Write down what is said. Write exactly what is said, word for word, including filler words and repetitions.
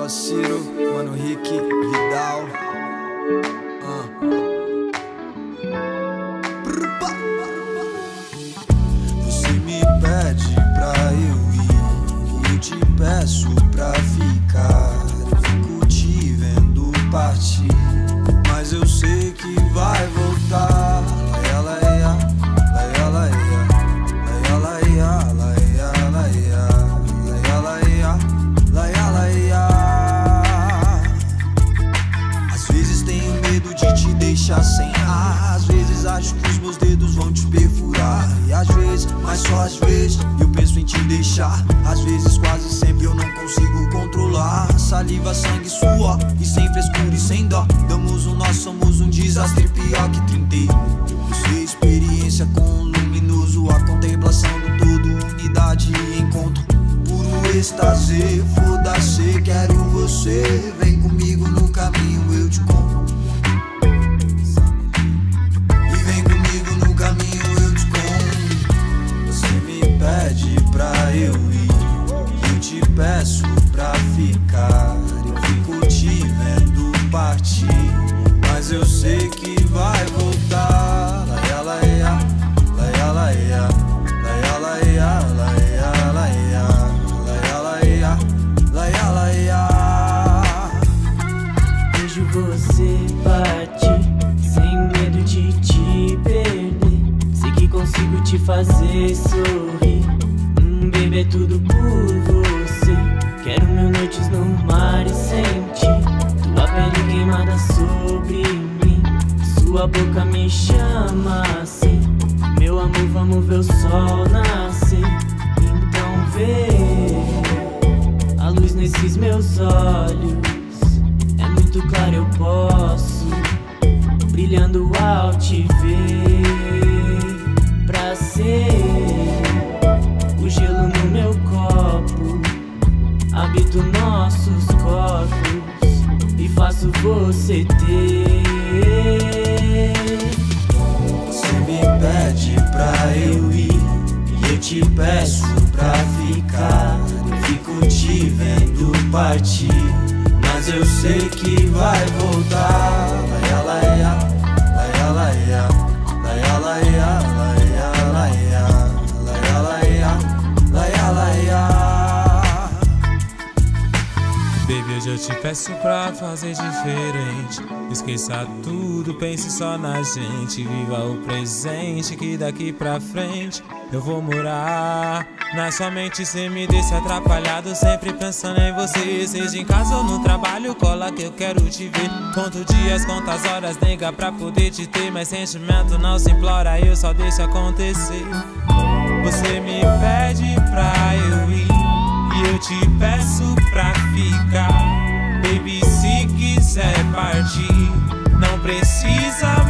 Ciro, Mano Rick, Vidal. uh. Você me pede pra eu ir, eu te peço pra ficar. Eu fico te vendo partir, mas eu sei que vai voltar. Ela é a, ela é a, ela é a, ela é a, ela é a, ela é a, ela é a. Às vezes tenho medo de te deixar sem ar, às vezes acho que os meus dedos vão te perfurar, e às vezes, mas só às vezes, eu penso em te deixar. Às vezes, quase sempre eu não consigo controlar. Saliva, sangue, suor, e sem frescura e sem dó. Damos o nosso, somos um desastre pior que trinta e um. Você experiência com o luminoso, a contemplação do todo, unidade e encontro, puro êxtase. Foda-se, quero você, vem comigo no caminho, eu te conto. E vem comigo no caminho, eu te conto. Você me pede pra eu ir, eu te peço pra ficar. Eu fico te vendo partir, mas eu sei que vai voltar. Ela é a, ela é a, ela é a, ela é a, ela é a, ela é a, ela é a. Vejo você partir, sem medo de te perder. Sei que consigo te fazer sorrir. Hum, baby, é tudo por você. Quero mil noites no mar e sentir tua pele queimada sobre mim. Sua boca me chama assim. Meu amor, vamos ver o sol nascer. Então vê a luz nesses meus olhos. É muito claro, eu posso brilhando ao te ver. Pra ser o gelo no meu copo, habito nossos corpos e faço você ter. Você me pede pra eu ir, e eu te peço pra ficar. Eu fico te vendo partir, mas eu sei que vai voltar. Ela é a, ela é a, ela é a, ela é a, ela é a, ela é a. Baby, hoje eu te peço pra fazer diferente. Esqueça tudo, pense só na gente. Viva o presente, que daqui pra frente eu vou morar na sua mente. Cê me deixa atrapalhado, sempre pensando em você. Seja em casa ou no trabalho, cola que eu quero te ver. Conto dias, quantas horas, nega, pra poder te ter. Mas sentimento não se implora, eu só deixo acontecer. Você me pede pra eu ir, e eu te peço pra ficar. Baby, se quiser partir, não precisa